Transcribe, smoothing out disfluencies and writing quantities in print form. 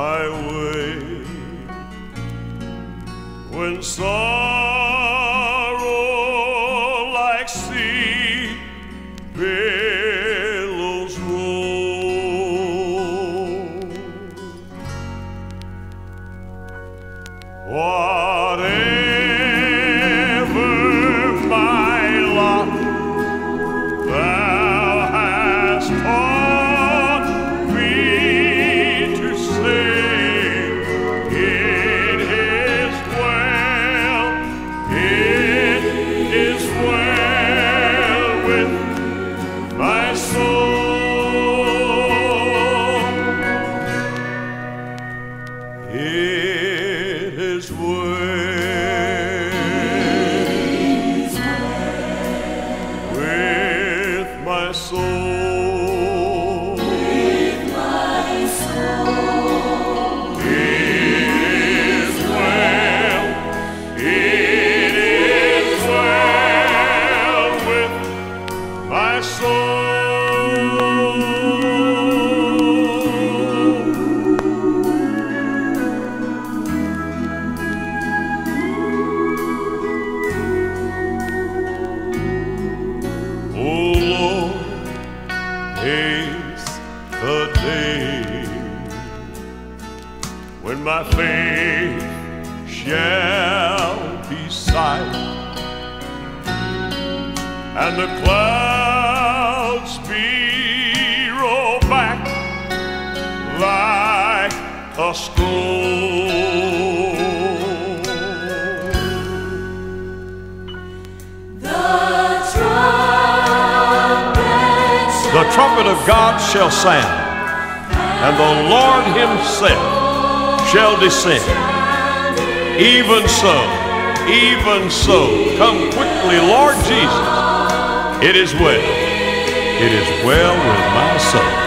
my way. When sorrow like sea billows roll, whatever my lot, thou hast taught me to sing. It is well, it is well with my soul. It is well with my soul. With my soul. It is well. It is well with my soul. Oh Lord, haste the day when my faith shall be sight, and the clouds be rolled back like a scroll. The trumpet of God shall sound, and the Lord himself shall descend. Even so, come quickly, Lord Jesus. It is well with my soul.